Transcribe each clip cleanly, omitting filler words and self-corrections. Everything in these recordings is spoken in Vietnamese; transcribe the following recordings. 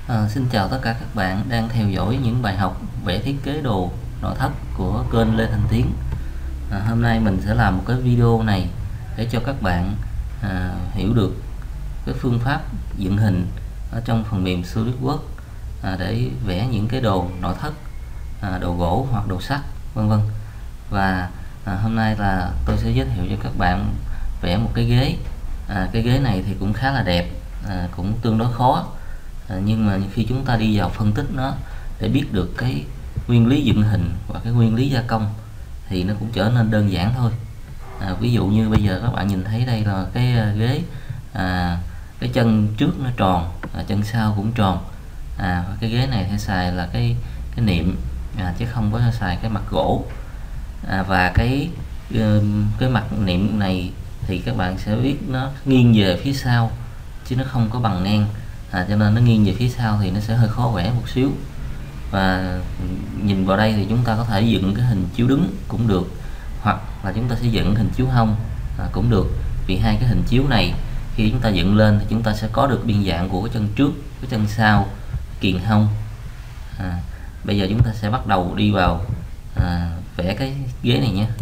Xin chào tất cả các bạn đang theo dõi những bài học vẽ thiết kế đồ nội thất của kênh Lê Thành Tiến. Hôm nay mình sẽ làm một cái video này để cho các bạn hiểu được cái phương pháp dựng hình ở trong phần mềm SolidWorks để vẽ những cái đồ nội thất, đồ gỗ hoặc đồ sắt vân vân. Và hôm nay là tôi sẽ giới thiệu cho các bạn vẽ một cái ghế. Cái ghế này thì cũng khá là đẹp, cũng tương đối khó. Nhưng mà khi chúng ta đi vào phân tích nó để biết được cái nguyên lý dựng hình và cái nguyên lý gia công thì nó cũng trở nên đơn giản thôi. Ví dụ như bây giờ các bạn nhìn thấy đây là cái ghế, cái chân trước nó tròn, chân sau cũng tròn. Cái ghế này sẽ xài là cái niệm, chứ không có xài cái mặt gỗ. Và cái mặt niệm này thì các bạn sẽ biết nó nghiêng về phía sau chứ nó không có bằng ngang. Cho nên nó nghiêng về phía sau thì nó sẽ hơi khó vẽ một xíu. Và nhìn vào đây thì chúng ta có thể dựng cái hình chiếu đứng cũng được, hoặc là chúng ta sẽ dựng hình chiếu hông cũng được. Vì hai cái hình chiếu này khi chúng ta dựng lên thì chúng ta sẽ có được biên dạng của cái chân trước, cái chân sau, kiềng hông. Bây giờ chúng ta sẽ bắt đầu đi vào vẽ cái ghế này nhé.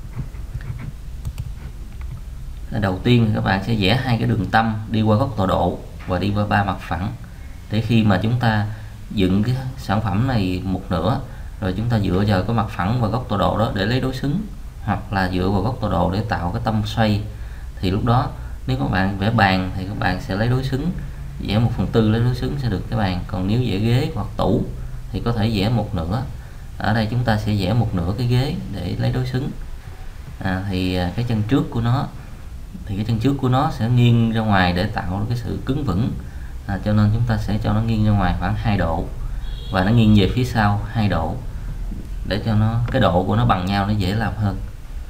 Đầu tiên các bạn sẽ vẽ hai cái đường tâm đi qua góc tọa độ và đi qua ba mặt phẳng, để khi mà chúng ta dựng cái sản phẩm này một nửa rồi chúng ta dựa vào cái mặt phẳng và góc tọa độ đó để lấy đối xứng, hoặc là dựa vào góc tọa độ để tạo cái tâm xoay, thì lúc đó nếu các bạn vẽ bàn thì các bạn sẽ lấy đối xứng, vẽ 1/4 lấy đối xứng sẽ được cái bàn. Còn nếu vẽ ghế hoặc tủ thì có thể vẽ một nửa. Ở đây chúng ta sẽ vẽ một nửa cái ghế để lấy đối xứng. Thì cái chân trước của nó sẽ nghiêng ra ngoài để tạo cái sự cứng vững, cho nên chúng ta sẽ cho nó nghiêng ra ngoài khoảng 2 độ và nó nghiêng về phía sau 2 độ để cho nó cái độ của nó bằng nhau, nó dễ làm hơn.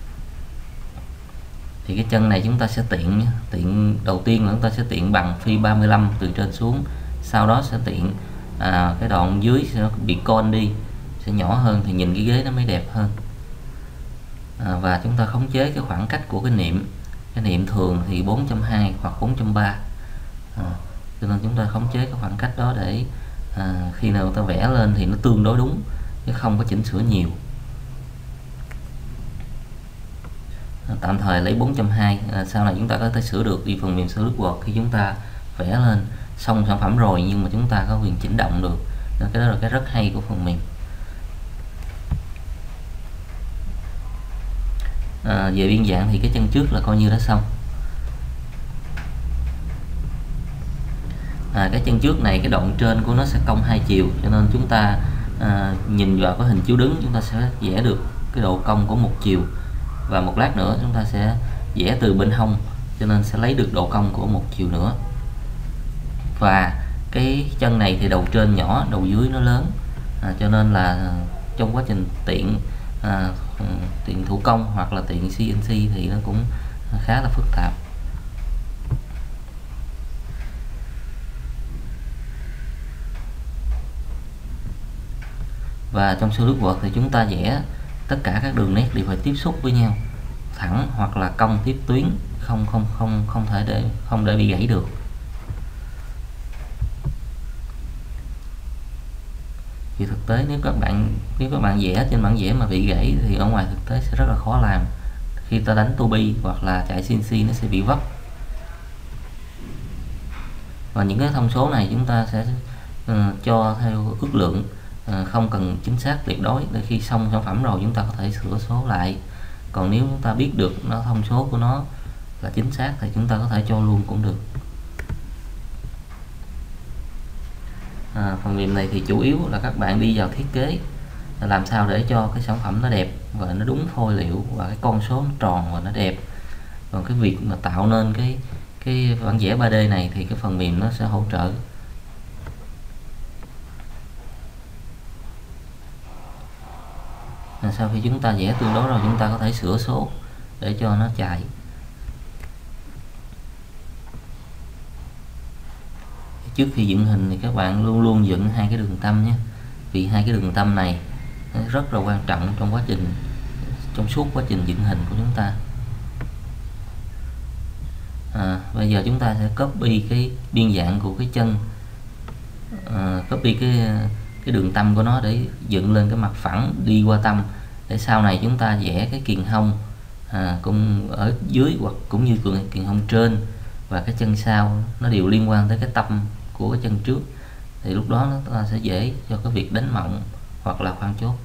Thì cái chân này chúng ta sẽ tiện đầu tiên là chúng ta sẽ tiện bằng phi 35 từ trên xuống, sau đó sẽ tiện cái đoạn dưới sẽ bị con đi, sẽ nhỏ hơn thì nhìn cái ghế nó mới đẹp hơn. Và chúng ta khống chế cái khoảng cách của cái niệm thường thì 4.2 hoặc 4.3, cho nên chúng ta khống chế cái khoảng cách đó để khi nào ta vẽ lên thì nó tương đối đúng chứ không có chỉnh sửa nhiều. Tạm thời lấy 4.2, sau này chúng ta có thể sửa được đi phần mềm SolidWorks khi chúng ta vẽ lên xong sản phẩm rồi, nhưng mà chúng ta có quyền chỉnh động được. Nên cái đó là cái rất hay của phần mềm. Về biên dạng thì cái chân trước là coi như đã xong. Cái chân trước này cái đoạn trên của nó sẽ cong hai chiều, cho nên chúng ta nhìn vào cái hình chiếu đứng chúng ta sẽ vẽ được cái độ cong của một chiều, và một lát nữa chúng ta sẽ vẽ từ bên hông, cho nên sẽ lấy được độ cong của một chiều nữa. Và cái chân này thì đầu trên nhỏ, đầu dưới nó lớn, cho nên là trong quá trình tiện thủ công hoặc là tiện CNC thì nó cũng khá là phức tạp. Và trong SolidWorks thì chúng ta vẽ tất cả các đường nét đều phải tiếp xúc với nhau, thẳng hoặc là cong tiếp tuyến, không để bị gãy được. Thì thực tế nếu các bạn vẽ trên bản vẽ mà bị gãy thì ở ngoài thực tế sẽ rất là khó làm. Khi ta đánh tô bi hoặc là chạy CNC nó sẽ bị vấp. Và những cái thông số này chúng ta sẽ cho theo ước lượng, không cần chính xác tuyệt đối, để khi xong sản phẩm rồi chúng ta có thể sửa số lại. Còn nếu chúng ta biết được thông số của nó là chính xác thì chúng ta có thể cho luôn cũng được. Phần mềm này thì chủ yếu là các bạn đi vào thiết kế làm sao để cho cái sản phẩm nó đẹp và nó đúng phôi liệu và cái con số nó tròn và nó đẹp. Còn cái việc mà tạo nên cái bản vẽ 3D này thì cái phần mềm nó sẽ hỗ trợ. Sau khi chúng ta vẽ tương đối rồi chúng ta có thể sửa số để cho nó chạy. Trước khi dựng hình thì các bạn luôn luôn dựng hai cái đường tâm nhé, vì hai cái đường tâm này rất là quan trọng trong suốt quá trình dựng hình của chúng ta. Bây giờ chúng ta sẽ copy cái biên dạng của cái chân copy cái đường tâm của nó để dựng lên cái mặt phẳng đi qua tâm, để sau này chúng ta vẽ cái kiềng hông cũng ở dưới hoặc cũng như kiềng hông trên và cái chân sau nó đều liên quan tới cái tâm của cái chân trước, thì lúc đó nó sẽ dễ cho cái việc đánh mộng hoặc là khoan chốt.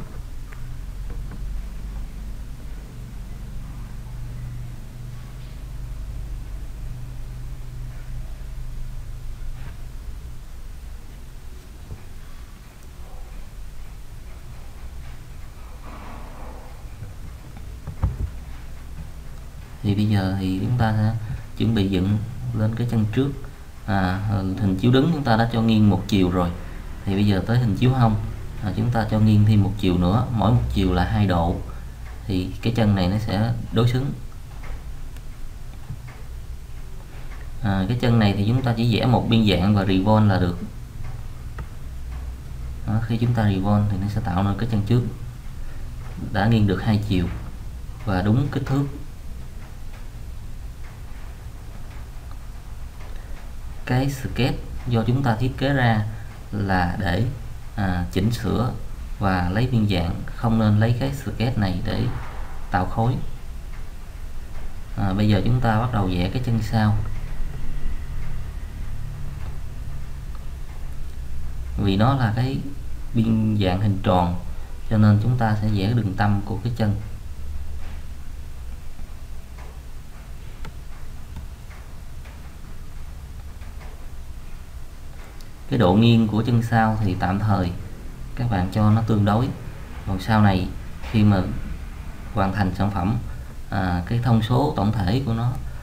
Thì bây giờ thì chúng ta sẽ chuẩn bị dựng lên cái chân trước. Hình chiếu đứng chúng ta đã cho nghiêng một chiều rồi, thì bây giờ tới hình chiếu hông, chúng ta cho nghiêng thêm một chiều nữa, mỗi một chiều là 2 độ, thì cái chân này nó sẽ đối xứng. Cái chân này thì chúng ta chỉ vẽ một biên dạng và revolve là được. Khi chúng ta revolve thì nó sẽ tạo nên cái chân trước đã nghiêng được 2 chiều và đúng kích thước. Cái sketch do chúng ta thiết kế ra là để chỉnh sửa và lấy biên dạng, không nên lấy cái sketch này để tạo khối. Bây giờ chúng ta bắt đầu vẽ cái chân sau. Vì nó là cái biên dạng hình tròn cho nên chúng ta sẽ vẽ đường tâm của cái chân. Cái độ nghiêng của chân sau thì tạm thời các bạn cho nó tương đối, còn sau này khi mà hoàn thành sản phẩm, cái thông số tổng thể của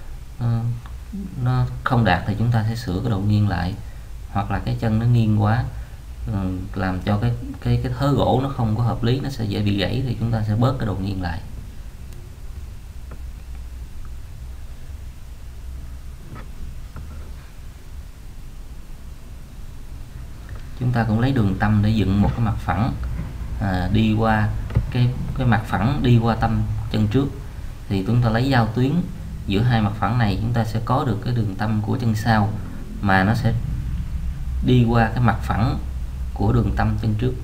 nó không đạt thì chúng ta sẽ sửa cái độ nghiêng lại, hoặc là cái chân nó nghiêng quá làm cho cái thớ gỗ nó không có hợp lý, nó sẽ dễ bị gãy, thì chúng ta sẽ bớt cái độ nghiêng lại. Chúng ta cũng lấy đường tâm để dựng một cái mặt phẳng đi qua cái mặt phẳng đi qua tâm chân trước, thì chúng ta lấy giao tuyến giữa hai mặt phẳng này, chúng ta sẽ có được cái đường tâm của chân sau mà nó sẽ đi qua cái mặt phẳng của đường tâm chân trước.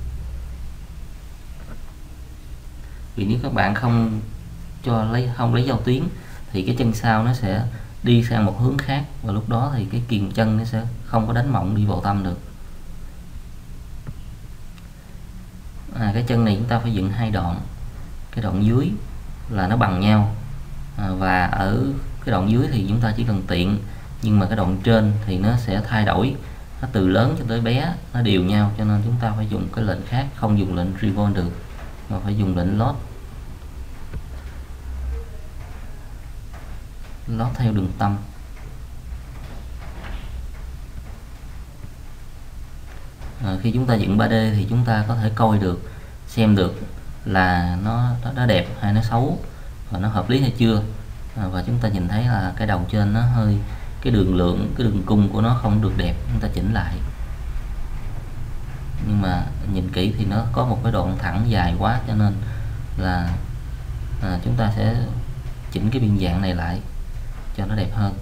Vì nếu các bạn không lấy giao tuyến thì cái chân sau nó sẽ đi sang một hướng khác, và lúc đó thì cái kiềng chân nó sẽ không có đánh mộng đi vào tâm được. Cái chân này chúng ta phải dựng 2 đoạn, cái đoạn dưới là nó bằng nhau, và ở cái đoạn dưới thì chúng ta chỉ cần tiện, nhưng mà cái đoạn trên thì nó sẽ thay đổi, nó từ lớn cho tới bé nó đều nhau, cho nên chúng ta phải dùng cái lệnh khác, không dùng lệnh revolve được mà phải dùng lệnh lót theo đường tâm. Khi chúng ta dựng 3D thì chúng ta có thể coi được, xem được là nó đẹp hay nó xấu và nó hợp lý hay chưa, và chúng ta nhìn thấy là cái đầu trên nó hơi, cái đường lượng, cái đường cung của nó không được đẹp, chúng ta chỉnh lại. Nhưng mà nhìn kỹ thì nó có một cái đoạn thẳng dài quá, cho nên là chúng ta sẽ chỉnh cái biên dạng này lại cho nó đẹp hơn.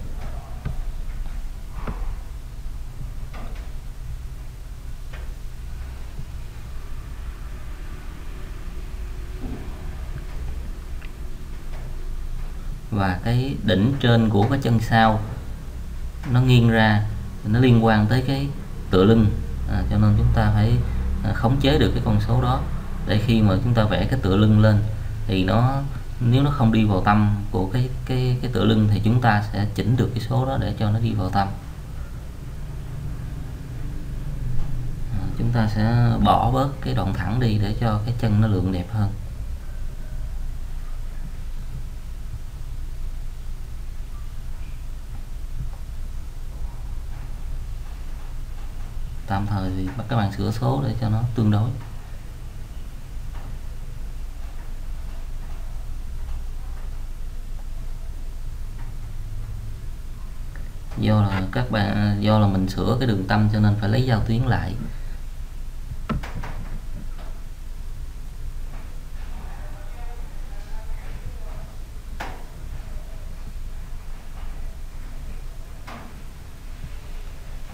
Và cái đỉnh trên của cái chân sau nó nghiêng ra, nó liên quan tới cái tựa lưng, cho nên chúng ta phải khống chế được cái con số đó, để khi mà chúng ta vẽ cái tựa lưng lên thì nếu nó không đi vào tâm của cái tựa lưng thì chúng ta sẽ chỉnh được cái số đó để cho nó đi vào tâm. Chúng ta sẽ bỏ bớt cái đoạn thẳng đi để cho cái chân nó lượng đẹp hơn. Tạm thời thì các bạn sửa số để cho nó tương đối. Do là mình sửa cái đường tâm cho nên phải lấy giao tuyến lại.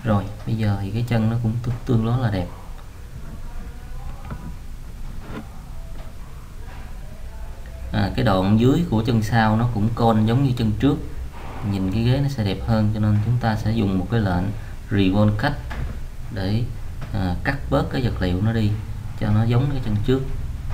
Rồi bây giờ thì cái chân nó cũng tương đối là đẹp. Cái đoạn dưới của chân sau nó cũng côn giống như chân trước, nhìn cái ghế nó sẽ đẹp hơn, cho nên chúng ta sẽ dùng một cái lệnh revolve cut để cắt bớt cái vật liệu nó đi cho nó giống cái chân trước.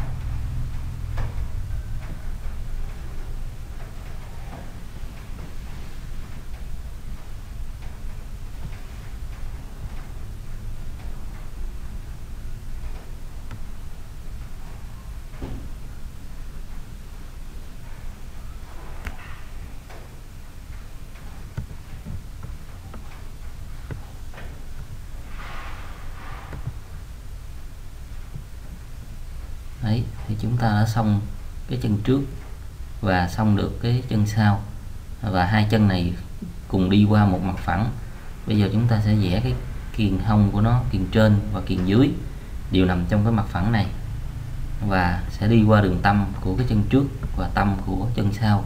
Đấy, thì chúng ta đã xong cái chân trước và xong được cái chân sau, và hai chân này cùng đi qua một mặt phẳng. Bây giờ chúng ta sẽ vẽ cái kiềng hông của nó, kiềng trên và kiềng dưới đều nằm trong cái mặt phẳng này, và sẽ đi qua đường tâm của cái chân trước và tâm của chân sau.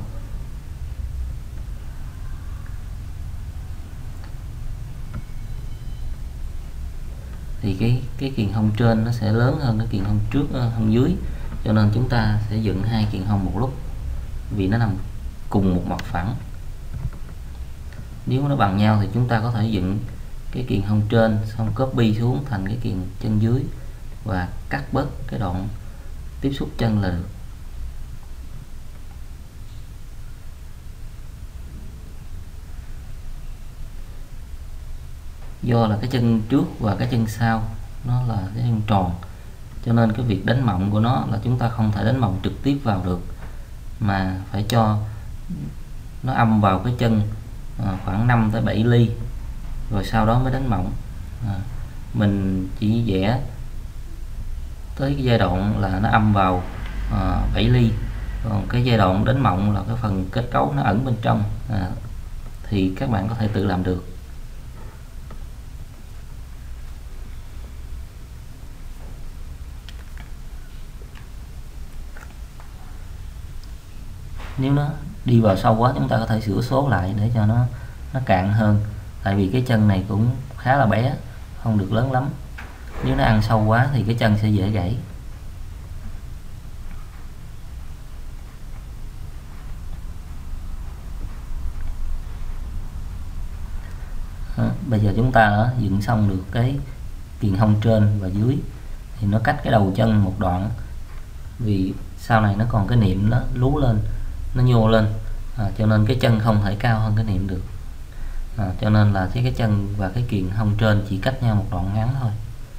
Thì cái kiềng hông trên nó sẽ lớn hơn cái kiềng hông trước, hông dưới, cho nên chúng ta sẽ dựng hai kiềng hông một lúc vì nó nằm cùng một mặt phẳng. Nếu nó bằng nhau thì chúng ta có thể dựng cái kiềng hông trên xong copy xuống thành cái kiềng chân dưới và cắt bớt cái đoạn tiếp xúc chân là được. Do là cái chân trước và cái chân sau nó là cái chân tròn, cho nên cái việc đánh mộng của nó là chúng ta không thể đánh mộng trực tiếp vào được, mà phải cho nó âm vào cái chân khoảng 5 tới 7 ly rồi sau đó mới đánh mộng. Mình chỉ vẽ tới cái giai đoạn là nó âm vào 7 ly, còn cái giai đoạn đánh mộng là cái phần kết cấu nó ẩn bên trong, thì các bạn có thể tự làm được. Nếu nó đi vào sâu quá chúng ta có thể sửa số lại để cho nó cạn hơn, tại vì cái chân này cũng khá là bé, không được lớn lắm. Nếu nó ăn sâu quá thì cái chân sẽ dễ gãy. Bây giờ chúng ta đã dựng xong được cái kiềng hông trên và dưới, thì nó cách cái đầu chân một đoạn, vì sau này nó còn cái niệm nó lú lên, nó nhô lên, cho nên cái chân không thể cao hơn cái niệm được, cho nên là cái chân và cái kiềng hông trên chỉ cách nhau một đoạn ngắn thôi.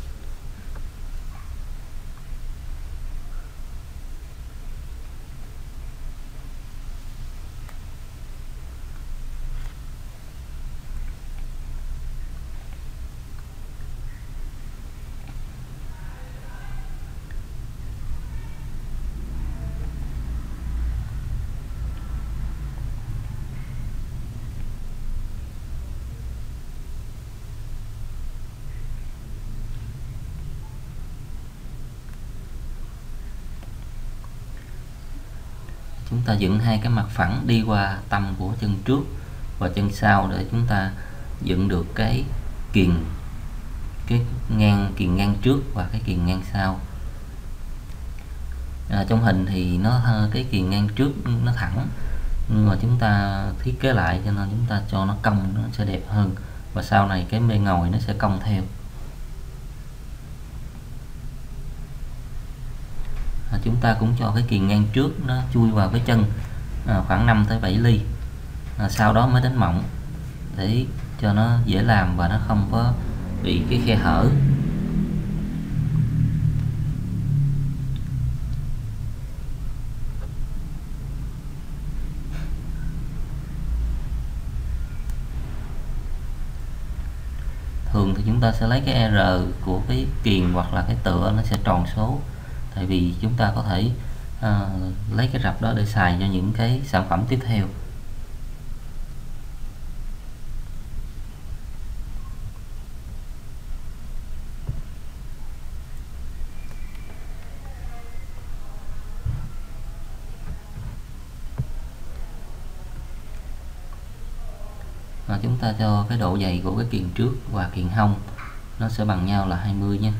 Chúng ta dựng hai cái mặt phẳng đi qua tâm của chân trước và chân sau để chúng ta dựng được cái kiềng, cái kiềng ngang trước và cái kiềng ngang sau. Trong hình thì cái kiềng ngang trước nó thẳng, nhưng mà chúng ta thiết kế lại cho nên chúng ta cho nó cong, nó sẽ đẹp hơn, và sau này cái mê ngồi nó sẽ cong theo. Chúng ta cũng cho cái kiềng ngang trước nó chui vào cái chân khoảng 5 tới 7 ly, sau đó mới đánh mộng để cho nó dễ làm và nó không có bị cái khe hở. Thường thì chúng ta sẽ lấy cái R của cái kiềng hoặc là cái tựa nó sẽ tròn số, tại vì chúng ta có thể lấy cái rập đó để xài cho những cái sản phẩm tiếp theo. chúng ta cho cái độ dày của cái kiềng trước và kiềng hông nó sẽ bằng nhau là 20 nha.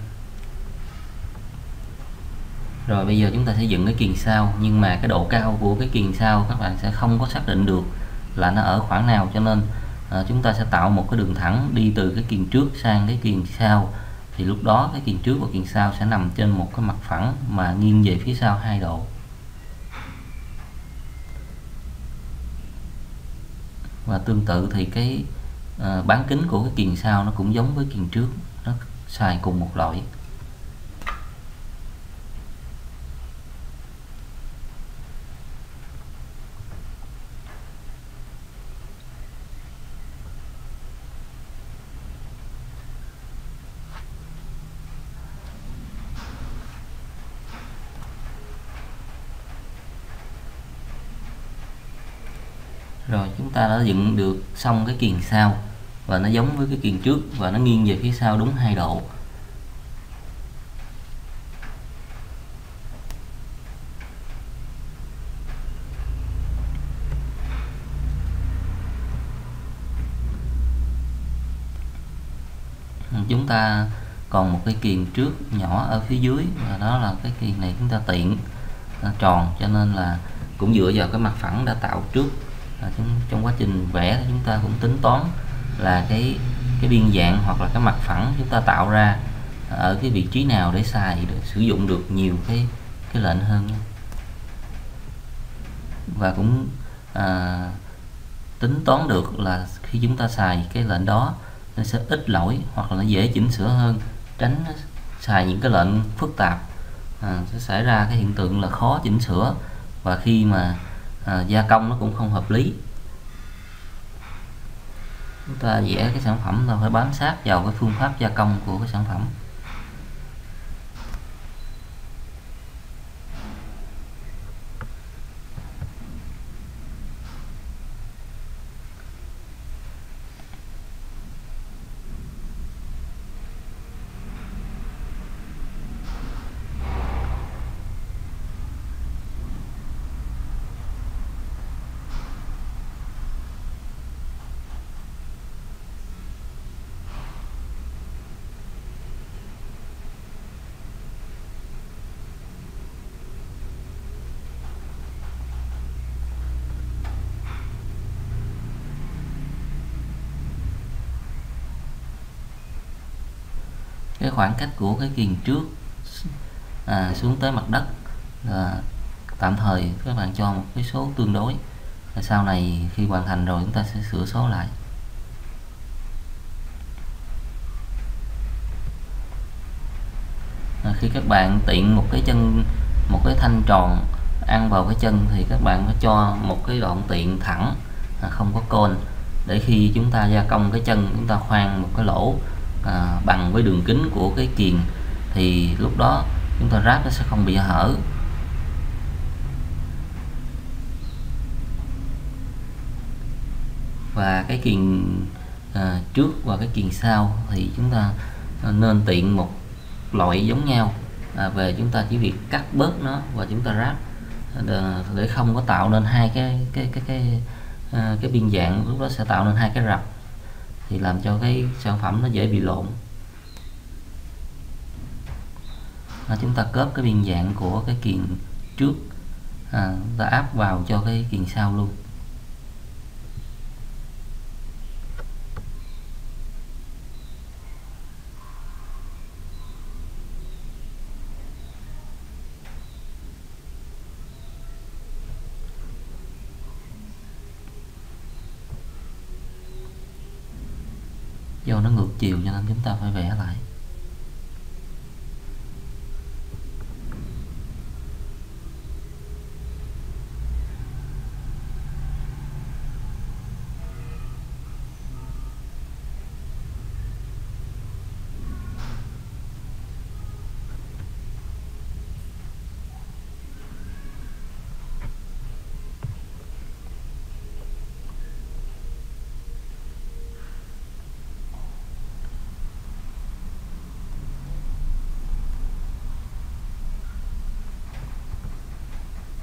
Rồi bây giờ chúng ta sẽ dựng cái kiềng sau, nhưng mà cái độ cao của cái kiềng sau các bạn sẽ không có xác định được là nó ở khoảng nào, cho nên chúng ta sẽ tạo một cái đường thẳng đi từ cái kiềng trước sang cái kiềng sau, thì lúc đó cái kiềng trước và kiềng sau sẽ nằm trên một cái mặt phẳng mà nghiêng về phía sau 2 độ. Và tương tự thì cái bán kính của cái kiềng sau nó cũng giống với kiềng trước, nó xài cùng một loại. Rồi chúng ta đã dựng được xong cái kiềng sau và nó giống với cái kiềng trước và nó nghiêng về phía sau đúng 2 độ. Chúng ta còn một cái kiềng trước nhỏ ở phía dưới, và đó là cái kiềng này chúng ta tiện tròn, cho nên là cũng dựa vào cái mặt phẳng đã tạo trước. Trong quá trình vẽ chúng ta cũng tính toán là cái biên dạng hoặc là cái mặt phẳng chúng ta tạo ra ở cái vị trí nào để xài, để sử dụng được nhiều cái lệnh hơn nha. Và cũng tính toán được là khi chúng ta xài cái lệnh đó nó sẽ ít lỗi hoặc là nó dễ chỉnh sửa hơn, tránh xài những cái lệnh phức tạp sẽ xảy ra cái hiện tượng là khó chỉnh sửa, và khi mà gia công nó cũng không hợp lý. Chúng ta vẽ cái sản phẩm ta phải bám sát vào cái phương pháp gia công của cái sản phẩm. Cái khoảng cách của cái kiềng trước xuống tới mặt đất tạm thời các bạn cho một cái số tương đối, sau này khi hoàn thành rồi chúng ta sẽ sửa số lại. Khi các bạn tiện một cái thanh tròn ăn vào cái chân thì các bạn phải cho một cái đoạn tiện thẳng không có côn, để khi chúng ta gia công cái chân chúng ta khoan một cái lỗ bằng với đường kính của cái kiềng, thì lúc đó chúng ta ráp nó sẽ không bị hở. Và cái kiềng trước và cái kiềng sau thì chúng ta nên tiện một loại giống nhau, về chúng ta chỉ việc cắt bớt nó và chúng ta ráp để không có tạo nên hai cái biên dạng, lúc đó sẽ tạo nên hai cái rập thì làm cho cái sản phẩm nó dễ bị lộn. Chúng ta cóp cái biên dạng của cái kiềng trước ta áp vào cho cái kiềng sau luôn. Do nó ngược chiều cho nên chúng ta phải vẽ lại.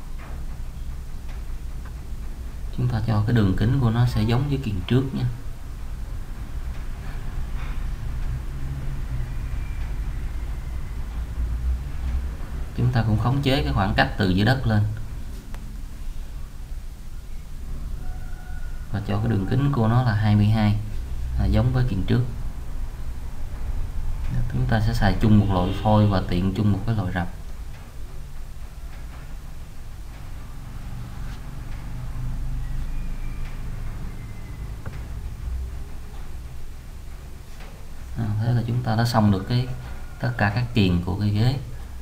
Chúng ta cho cái đường kính của nó sẽ giống với kiềng trước nha. chúng ta cũng khống chế cái khoảng cách từ dưới đất lên và cho cái đường kính của nó là 22, giống với kiện trước. Chúng ta sẽ xài chung một loại phôi và tiện chung một cái loại rập. Thế là chúng ta đã xong được tất cả các kiềng của cái ghế.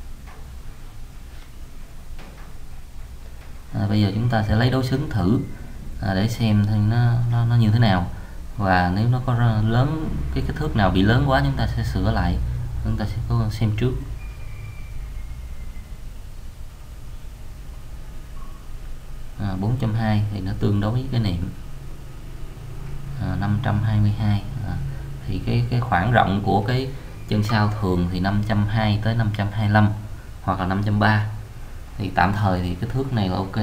Bây giờ chúng ta sẽ lấy đối xứng thử để xem thì nó như thế nào, và nếu nó có lớn, cái kích thước nào bị lớn quá chúng ta sẽ sửa lại. Chúng ta sẽ có xem trước. À, 4.2 thì nó tương đối với cái niệm 522. Thì cái khoảng rộng của cái chân sau thường thì 520 tới 525 hoặc là 530. Thì tạm thời thì cái thước này là ok.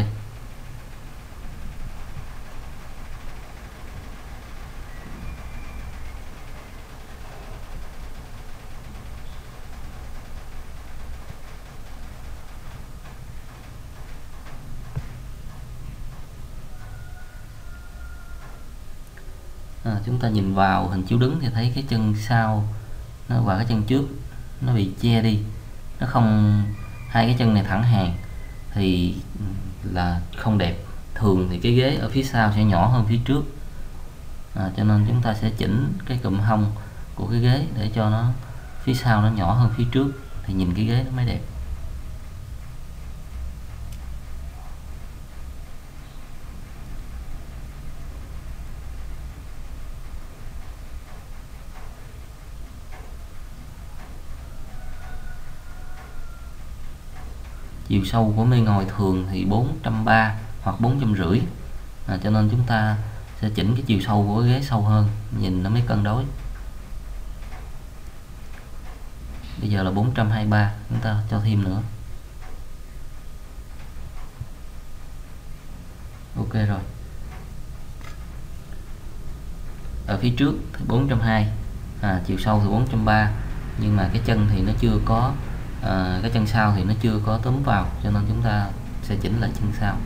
Chúng ta nhìn vào hình chiếu đứng thì thấy cái chân sau và cái chân trước nó bị che đi, nó không, hai cái chân này thẳng hàng thì là không đẹp. Thường thì cái ghế ở phía sau sẽ nhỏ hơn phía trước, cho nên chúng ta sẽ chỉnh cái cụm hông của cái ghế để cho nó phía sau nó nhỏ hơn phía trước thì nhìn cái ghế nó mới đẹp. Chiều sâu của mê ngồi thường thì 430 hoặc 450, cho nên chúng ta sẽ chỉnh cái chiều sâu của ghế sâu hơn, nhìn nó mới cân đối. Bây giờ là 423, chúng ta cho thêm nữa. Ok rồi. Ở phía trước thì 420, chiều sâu thì 430, nhưng mà cái chân thì nó chưa có, cái chân sau thì nó chưa có túm vào, cho nên chúng ta sẽ chỉnh lại chân sau.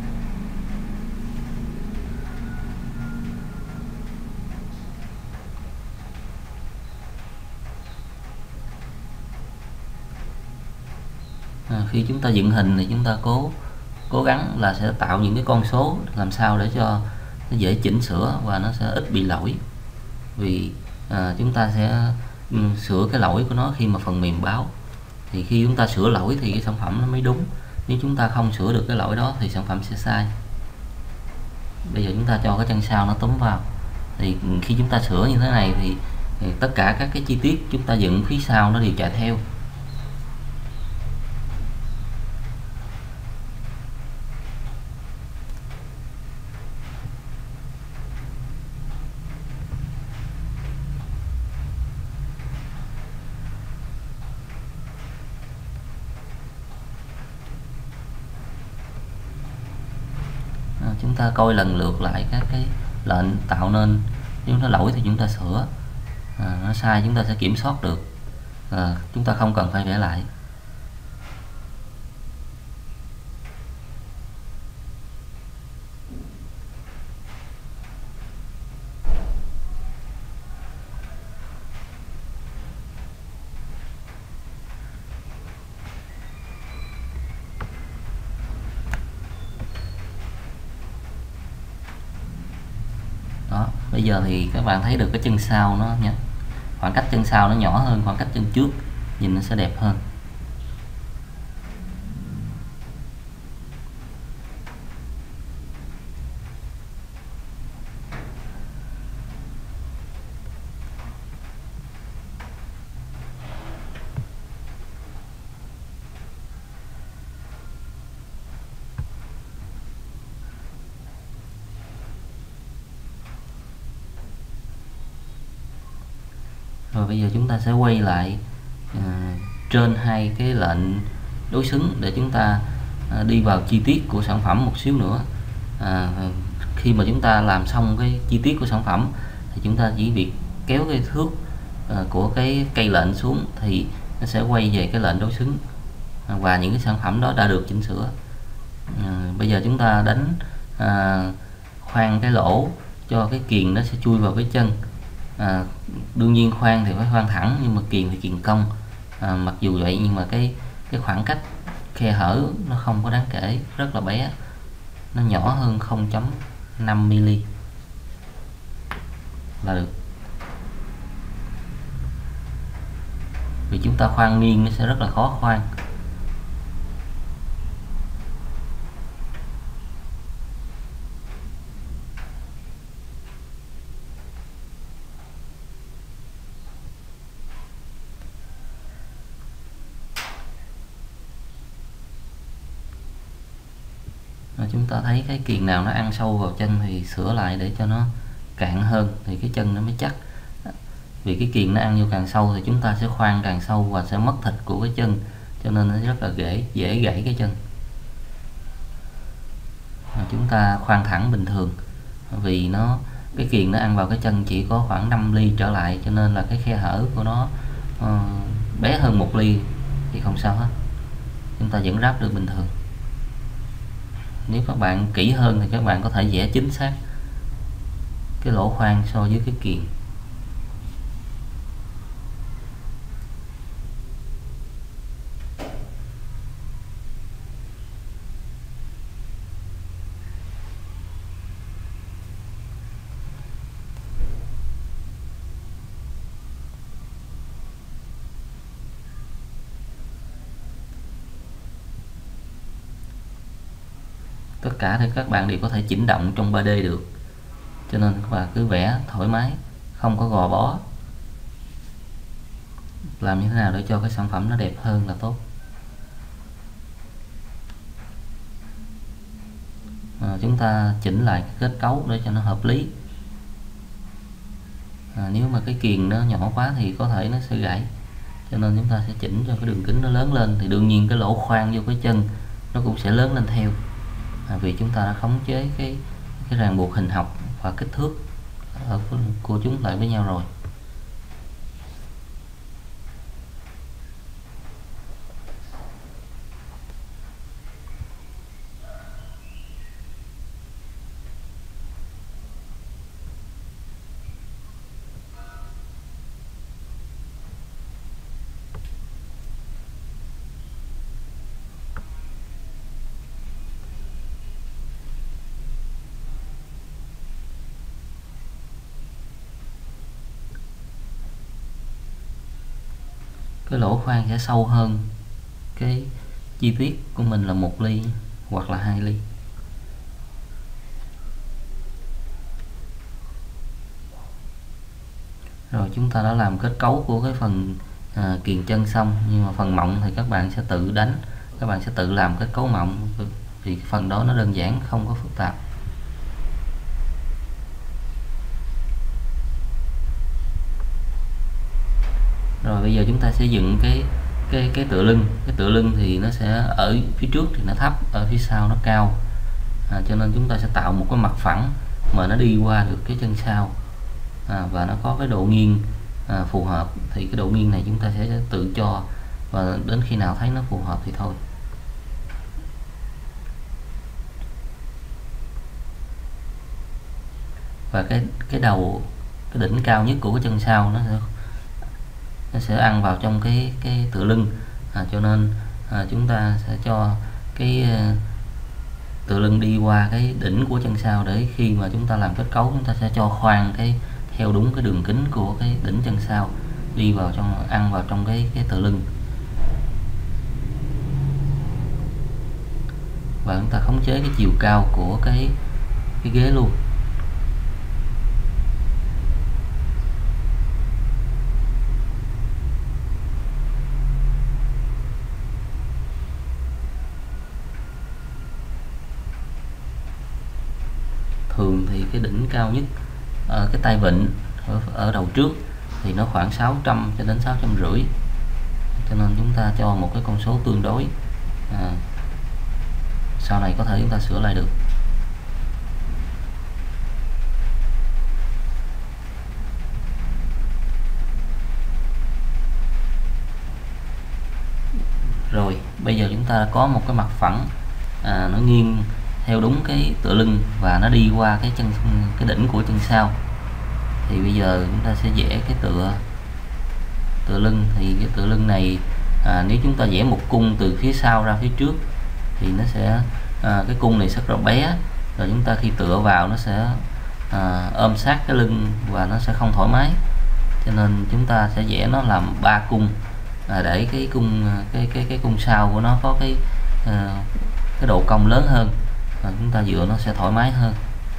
Khi chúng ta dựng hình thì chúng ta cố gắng là sẽ tạo những cái con số làm sao để cho nó dễ chỉnh sửa và nó sẽ ít bị lỗi, vì chúng ta sẽ sửa cái lỗi của nó khi mà phần mềm báo. Thì khi chúng ta sửa lỗi thì cái sản phẩm nó mới đúng, nếu chúng ta không sửa được cái lỗi đó thì sản phẩm sẽ sai. Bây giờ chúng ta cho cái chân sau nó túm vào, thì khi chúng ta sửa như thế này thì tất cả các cái chi tiết chúng ta dựng phía sau nó đều chạy theo. Chúng ta coi lần lượt lại các cái lệnh tạo nên. Nếu nó lỗi thì chúng ta sửa, nó sai chúng ta sẽ kiểm soát được, chúng ta không cần phải vẽ lại. Đó, bây giờ thì các bạn thấy được cái chân sau nó nhé, khoảng cách chân sau nó nhỏ hơn khoảng cách chân trước, nhìn nó sẽ đẹp hơn. Rồi bây giờ chúng ta sẽ quay lại trên hai cái lệnh đối xứng để chúng ta đi vào chi tiết của sản phẩm một xíu nữa. Khi mà chúng ta làm xong cái chi tiết của sản phẩm thì chúng ta chỉ việc kéo cái thước của cái cây lệnh xuống thì nó sẽ quay về cái lệnh đối xứng. và những cái sản phẩm đó đã được chỉnh sửa. Bây giờ chúng ta đánh khoan cái lỗ cho cái kiềng nó sẽ chui vào cái chân. Đương nhiên khoan thì phải khoan thẳng, nhưng mà kiềng thì kiềng cong. Mặc dù vậy nhưng mà cái khoảng cách khe hở nó không có đáng kể, rất là bé, nó nhỏ hơn 0.5 mm là được. Vì chúng ta khoan nghiêng nó sẽ rất là khó khoan. Chúng ta thấy cái kiềng nào nó ăn sâu vào chân thì sửa lại để cho nó cạn hơn thì cái chân nó mới chắc. Vì cái kiềng nó ăn vô càng sâu thì chúng ta sẽ khoan càng sâu và sẽ mất thịt của cái chân, cho nên nó rất là dễ gãy cái chân. Chúng ta khoan thẳng bình thường, vì cái kiềng nó ăn vào cái chân chỉ có khoảng 5 ly trở lại, cho nên là cái khe hở của nó bé hơn 1 ly thì không sao hết, chúng ta vẫn ráp được bình thường. Nếu các bạn kỹ hơn thì các bạn có thể vẽ chính xác cái lỗ khoan so với cái kiềng. Tất cả thì các bạn đều có thể chỉnh động trong 3D được, cho nên các bạn cứ vẽ thoải mái, không có gò bó. Làm như thế nào để cho cái sản phẩm nó đẹp hơn là tốt. Chúng ta chỉnh lại cái kết cấu để cho nó hợp lý. Nếu mà cái kiềng nó nhỏ quá thì có thể nó sẽ gãy, cho nên chúng ta sẽ chỉnh cho cái đường kính nó lớn lên, thì đương nhiên cái lỗ khoan vô cái chân nó cũng sẽ lớn lên theo. Vì chúng ta đã khống chế cái ràng buộc hình học và kích thước của chúng lại với nhau rồi. Cái lỗ khoan sẽ sâu hơn cái chi tiết của mình là 1 ly hoặc là 2 ly. Rồi chúng ta đã làm kết cấu của cái phần kiềng chân xong, nhưng mà phần mộng thì các bạn sẽ tự đánh, các bạn sẽ tự làm kết cấu mộng, vì phần đó nó đơn giản, không có phức tạp. Rồi bây giờ chúng ta sẽ dựng cái tựa lưng. Cái tựa lưng thì nó sẽ ở phía trước thì nó thấp, ở phía sau nó cao, cho nên chúng ta sẽ tạo một cái mặt phẳng mà nó đi qua được cái chân sau, và nó có cái độ nghiêng phù hợp. Thì cái độ nghiêng này chúng ta sẽ tự cho, và đến khi nào thấy nó phù hợp thì thôi. Và cái đầu, cái đỉnh cao nhất của cái chân sau nó sẽ ăn vào trong cái tựa lưng, cho nên chúng ta sẽ cho cái tựa lưng đi qua cái đỉnh của chân sau, để khi mà chúng ta làm kết cấu chúng ta sẽ cho khoan theo đúng cái đường kính của cái đỉnh chân sau đi vào trong, ăn vào trong cái tựa lưng. Và chúng ta khống chế cái chiều cao của cái ghế luôn. Thường thì cái đỉnh cao nhất ở cái tay vịn ở đầu trước thì nó khoảng 600 cho đến 650, cho nên chúng ta cho một cái con số tương đối, sau này có thể chúng ta sửa lại được. Rồi bây giờ chúng ta có một cái mặt phẳng nó nghiêng theo đúng cái tựa lưng và nó đi qua cái đỉnh của chân sau. Thì bây giờ chúng ta sẽ vẽ cái tựa lưng. Thì cái tựa lưng này nếu chúng ta vẽ một cung từ phía sau ra phía trước thì nó sẽ cái cung này rất là bé, rồi chúng ta khi tựa vào nó sẽ ôm sát cái lưng và nó sẽ không thoải mái, cho nên chúng ta sẽ vẽ nó làm 3 cung để cái cung sau của nó có cái độ cong lớn hơn, chúng ta dựa nó sẽ thoải mái hơn.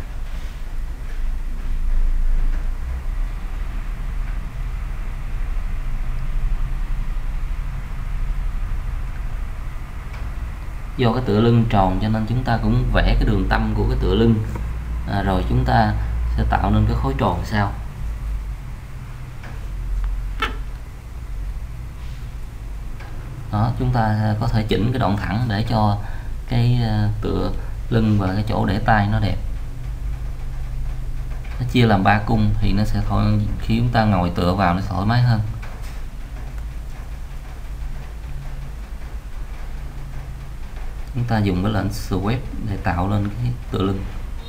Do cái tựa lưng tròn cho nên chúng ta cũng vẽ cái đường tâm của cái tựa lưng, rồi chúng ta sẽ tạo nên cái khối tròn sau. Đó, chúng ta có thể chỉnh cái đoạn thẳng để cho cái tựa lưng và cái chỗ để tay nó đẹp. Nó chia làm 3 cung thì nó sẽ khi chúng ta ngồi tựa vào nó sẽ thoải mái hơn. Chúng ta dùng cái lệnh Sweep để tạo lên cái tựa lưng.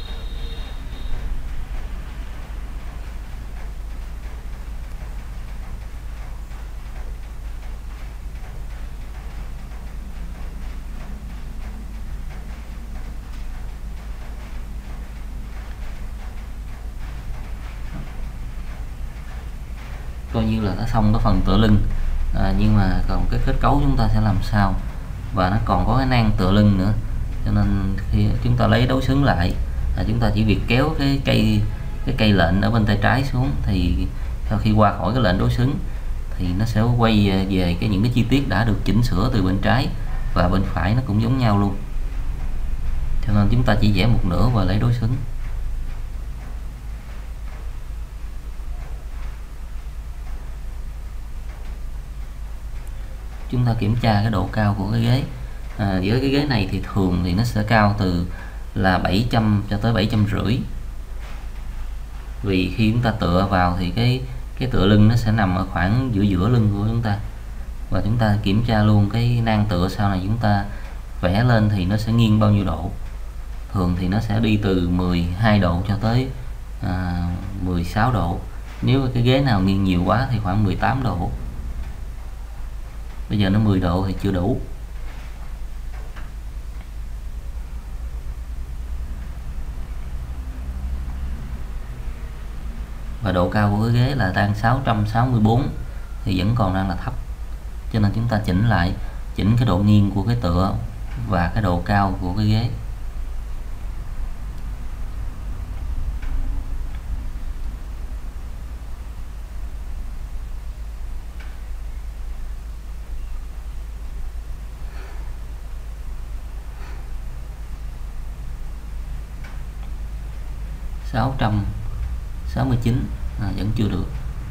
Coi như là đã xong cái phần tựa lưng, nhưng mà còn cái kết cấu chúng ta sẽ làm sao, và nó còn có cái nang tựa lưng nữa, cho nên khi chúng ta lấy đấu xứng lại chúng ta chỉ việc kéo cái cây lệnh ở bên tay trái xuống, thì sau khi qua khỏi cái lệnh đối xứng thì nó sẽ quay về những cái chi tiết đã được chỉnh sửa từ bên trái, và bên phải nó cũng giống nhau luôn, cho nên chúng ta chỉ vẽ một nửa và lấy đối xứng. Chúng ta kiểm tra cái độ cao của cái ghế. Với cái ghế này thì thường thì nó sẽ cao từ là 700 cho tới 750. Vì khi chúng ta tựa vào thì cái tựa lưng nó sẽ nằm ở khoảng giữa lưng của chúng ta. Và chúng ta kiểm tra luôn cái nang tựa sau này, chúng ta vẽ lên thì nó sẽ nghiêng bao nhiêu độ. Thường thì nó sẽ đi từ 12 độ cho tới 16 độ. Nếu cái ghế nào nghiêng nhiều quá thì khoảng 18 độ. Bây giờ nó 10 độ thì chưa đủ. Và độ cao của cái ghế là đang 664 thì vẫn còn đang là thấp, cho nên chúng ta chỉnh cái độ nghiêng của cái tựa và cái độ cao của cái ghế. Sáu 669 vẫn chưa được.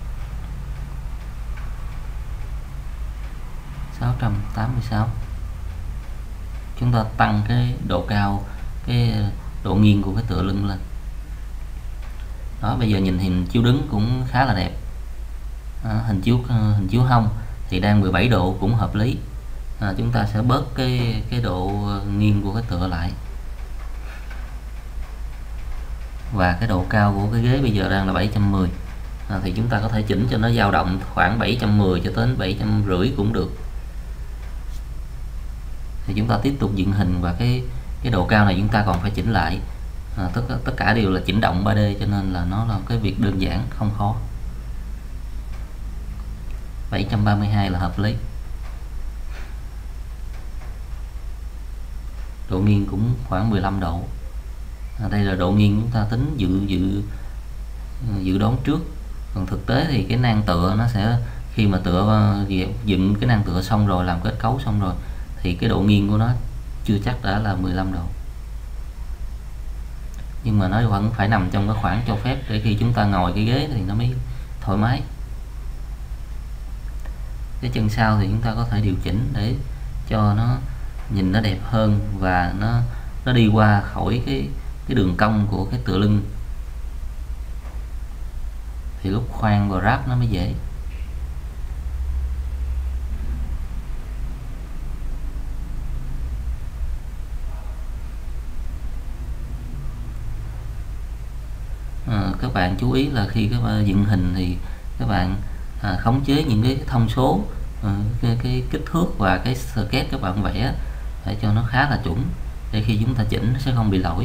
686. Chúng ta tăng cái độ cao, cái độ nghiêng của cái tựa lưng lên. Đó, bây giờ nhìn hình chiếu đứng cũng khá là đẹp. Hình chiếu hông thì đang 17 độ cũng hợp lý. Chúng ta sẽ bớt cái độ nghiêng của cái tựa lại. Và cái độ cao của cái ghế bây giờ đang là 710, thì chúng ta có thể chỉnh cho nó dao động khoảng 710 cho đến 750 cũng được. Thì chúng ta tiếp tục dựng hình, và cái độ cao này chúng ta còn phải chỉnh lại. Tất cả đều là chỉnh động 3D, cho nên là nó là cái việc đơn giản, không khó. 732 là hợp lý. Độ nghiêng cũng khoảng 15 độ. Đây là độ nghiêng chúng ta tính dự đoán trước. Còn thực tế thì cái nang tựa nó sẽ, khi mà dựng cái nang tựa xong rồi, làm kết cấu xong rồi, thì cái độ nghiêng của nó chưa chắc đã là 15 độ, nhưng mà nó vẫn phải nằm trong cái khoảng cho phép để khi chúng ta ngồi cái ghế thì nó mới thoải mái. Cái chân sau thì chúng ta có thể điều chỉnh để cho nó nhìn nó đẹp hơn, và nó đi qua khỏi cái đường cong của cái tựa lưng, thì lúc khoan và ráp nó mới dễ. các bạn chú ý là khi các bạn dựng hình thì các bạn khống chế những cái thông số, cái kích thước và cái sketch các bạn vẽ để cho nó khá là chuẩn, để khi chúng ta chỉnh nó sẽ không bị lỗi.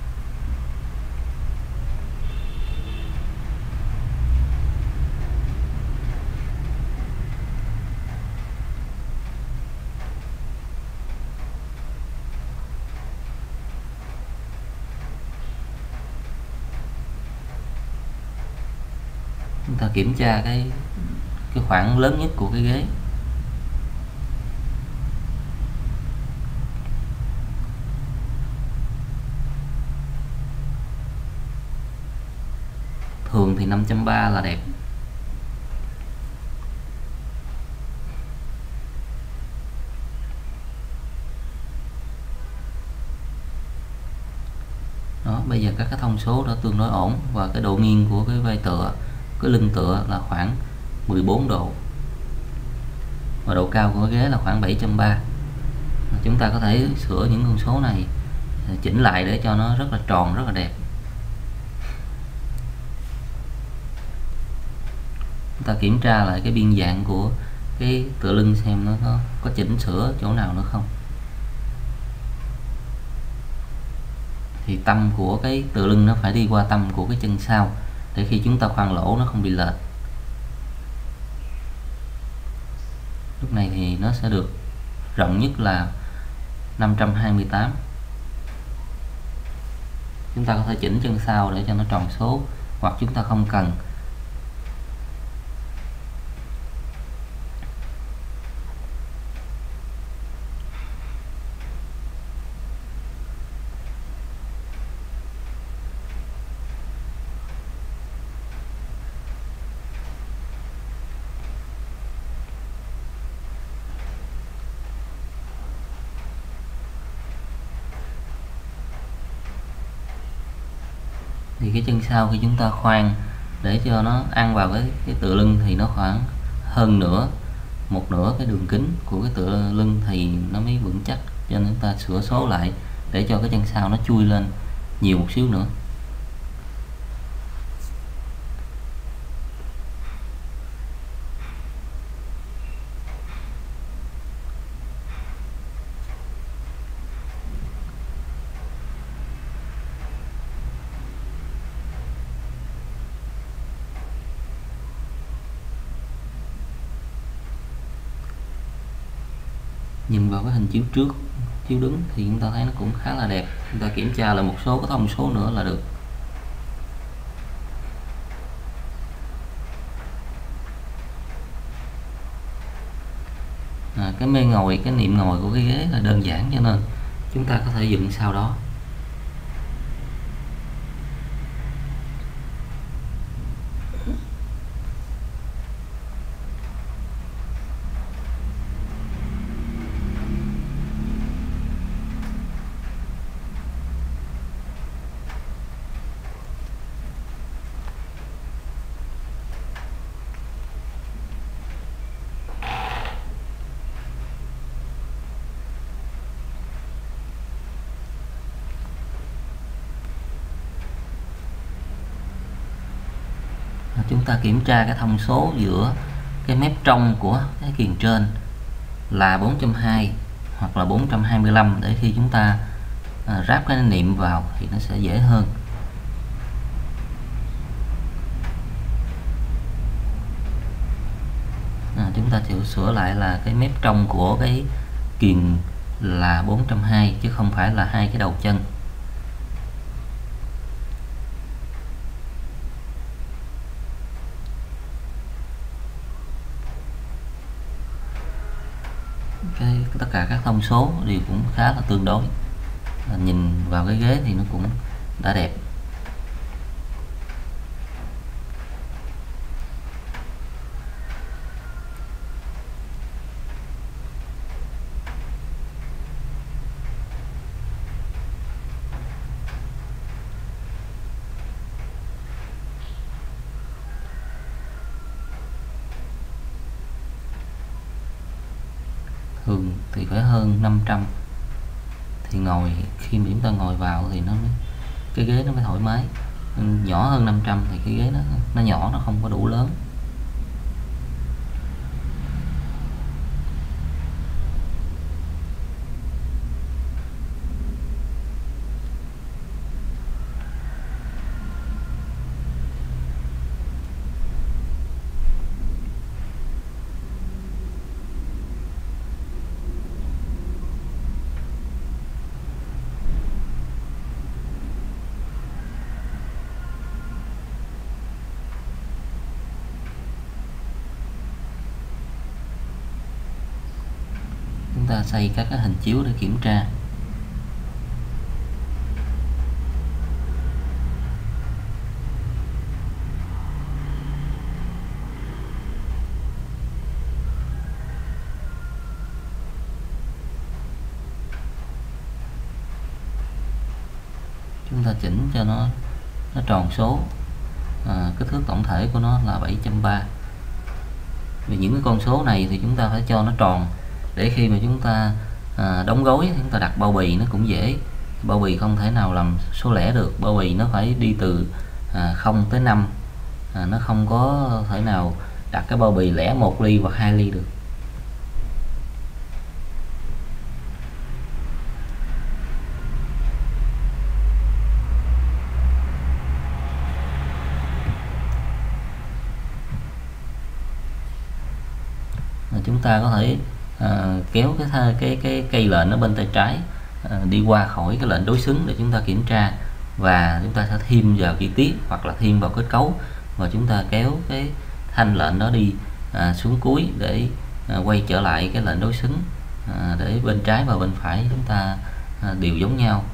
Chúng ta kiểm tra cái khoảng lớn nhất của cái ghế. Thường thì 5.3 là đẹp. Đó, bây giờ các cái thông số đã tương đối ổn, và cái độ nghiêng của cái vai tựa, cái lưng tựa là khoảng 14 độ, và độ cao của ghế là khoảng 7.3. Chúng ta có thể sửa những con số này, chỉnh lại để cho nó rất là tròn, rất là đẹp. Chúng ta kiểm tra lại cái biên dạng của cái tựa lưng xem nó có chỉnh sửa chỗ nào nữa không. Thì tâm của cái tựa lưng nó phải đi qua tâm của cái chân sau, để khi chúng ta khoan lỗ nó không bị lệch. Lúc này thì nó sẽ được rộng nhất là 528. Chúng ta có thể chỉnh chân sau để cho nó tròn số, hoặc chúng ta không cần. Thì cái chân sau khi chúng ta khoan để cho nó ăn vào cái tựa lưng thì nó khoảng hơn một nửa cái đường kính của cái tựa lưng thì nó mới vững chắc, cho nên chúng ta sửa số lại để cho cái chân sau nó chui lên nhiều một xíu nữa. Nhìn vào cái hình chiếu trước, chiếu đứng thì chúng ta thấy nó cũng khá là đẹp. Chúng ta kiểm tra lại một số cái thông số nữa là được. Cái mê ngồi, cái niệm ngồi của cái ghế là đơn giản, cho nên chúng ta có thể dựng sau đó. Chúng ta kiểm tra cái thông số giữa cái mép trong của cái kiềng trên là 4.2 hoặc là 425, để khi chúng ta ráp cái niệm vào thì nó sẽ dễ hơn. Chúng ta sẽ sửa lại là cái mép trong của cái kiềng là 420 chứ không phải là hai cái đầu chân. Tất cả các thông số đều cũng khá là tương đối, nhìn vào cái ghế thì nó cũng đã đẹp. Thường thì phải hơn 500 thì ngồi, khi mà chúng ta ngồi vào thì cái ghế nó mới thoải mái. nhỏ hơn 500 thì cái ghế nó nhỏ, nó không có đủ lớn. Chúng ta xây các cái hình chiếu để kiểm tra. Chúng ta chỉnh cho nó tròn số. Kích thước tổng thể của nó là 730. Vì những cái con số này thì chúng ta phải cho nó tròn để khi mà chúng ta đóng gói, chúng ta đặt bao bì nó cũng dễ. Bao bì không thể nào làm số lẻ được, bao bì nó phải đi từ 0 tới 5. Nó không có thể nào đặt cái bao bì lẻ 1 ly hoặc 2 ly được. Chúng ta có thể kéo cái cây lệnh ở bên tay trái đi qua khỏi cái lệnh đối xứng để chúng ta kiểm tra, và chúng ta sẽ thêm vào chi tiết hoặc là thêm vào kết cấu, và chúng ta kéo cái thanh lệnh đó đi xuống cuối để quay trở lại cái lệnh đối xứng, để bên trái và bên phải chúng ta đều giống nhau.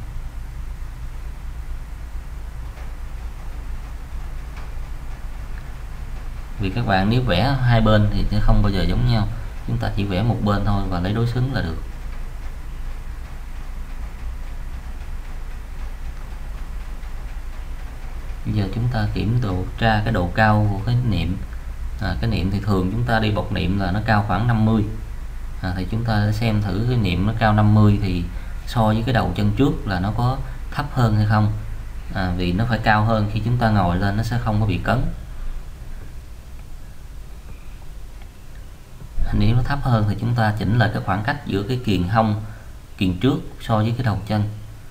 Vì các bạn nếu vẽ hai bên thì sẽ không bao giờ giống nhau, chúng ta chỉ vẽ một bên thôi và lấy đối xứng là được. Bây giờ chúng ta kiểm tra cái độ cao của cái niệm. Cái niệm thì thường chúng ta đi bọc niệm là nó cao khoảng 50. Thì chúng ta xem thử cái niệm nó cao 50 thì so với cái đầu chân trước là nó có thấp hơn hay không. Vì nó phải cao hơn, khi chúng ta ngồi lên nó sẽ không có bị cấn. Nếu nó thấp hơn thì chúng ta chỉnh lại cái khoảng cách giữa cái kiềng hông, kiềng trước so với cái đầu chân.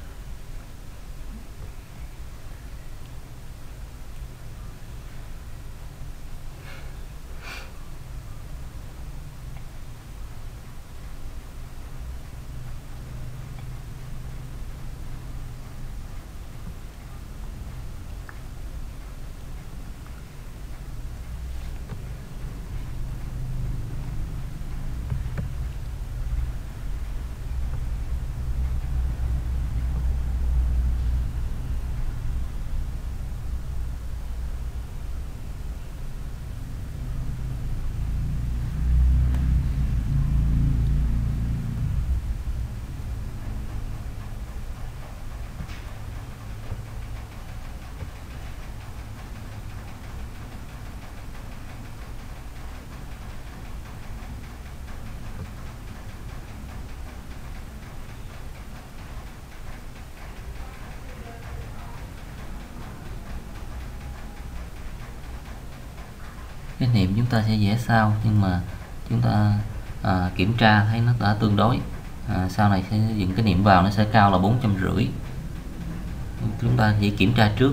Cái niệm chúng ta sẽ vẽ sau, nhưng mà chúng ta kiểm tra thấy nó đã tương đối. Sau này sẽ dựng cái niệm vào nó sẽ cao là 450. Chúng ta chỉ kiểm tra trước.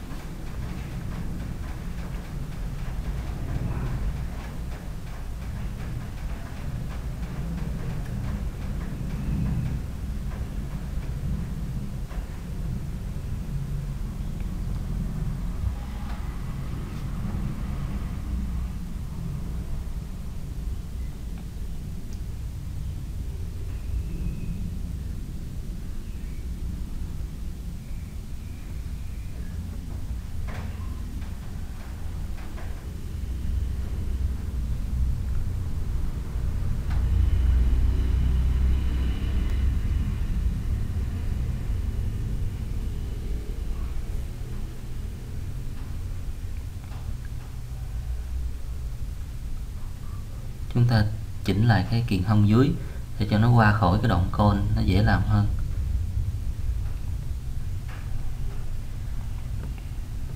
Chúng ta chỉnh lại cái kiềng hông dưới để cho nó qua khỏi cái đoạn côn, nó dễ làm hơn.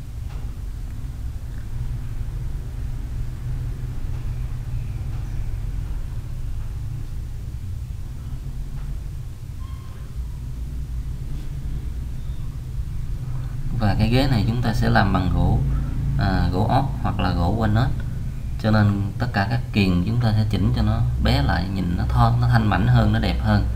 Và cái ghế này chúng ta sẽ làm bằng gỗ ốc hoặc là gỗ walnut, cho nên tất cả các kiềng chúng ta sẽ chỉnh cho nó bé lại, nhìn nó thanh mảnh hơn, nó đẹp hơn.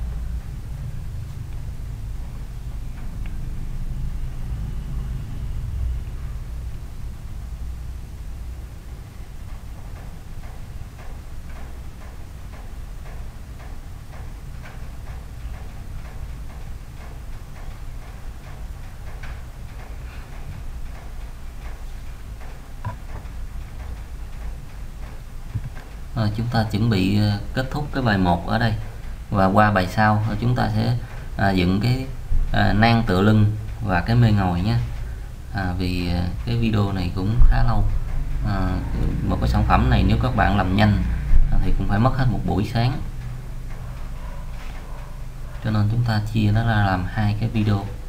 Rồi, chúng ta chuẩn bị kết thúc cái bài 1 ở đây, và qua bài sau chúng ta sẽ dựng cái nang tựa lưng và cái mê ngồi nhé. Vì cái video này cũng khá lâu, một cái sản phẩm này nếu các bạn làm nhanh thì cũng phải mất hết một buổi sáng, cho nên chúng ta chia nó ra làm 2 cái video.